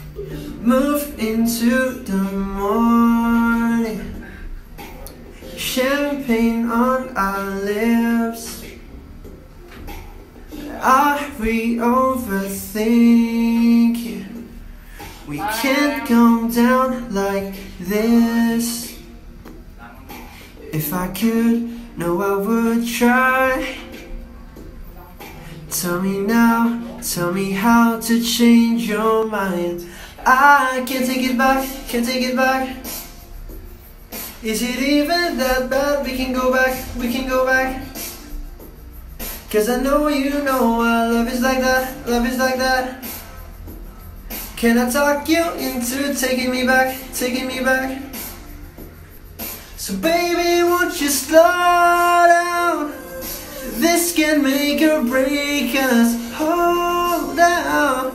Move into the morning, champagne on our lips. Are we overthinking? We can't come down like this. If I could, no I would try. Tell me now, tell me how to change your mind. I can't take it back, can't take it back. Is it even that bad? We can go back, we can go back. Cause I know you know our love is like that, love is like that. Can I talk you into taking me back, taking me back? So baby, won't you slow down? This can make or break us. Hold down.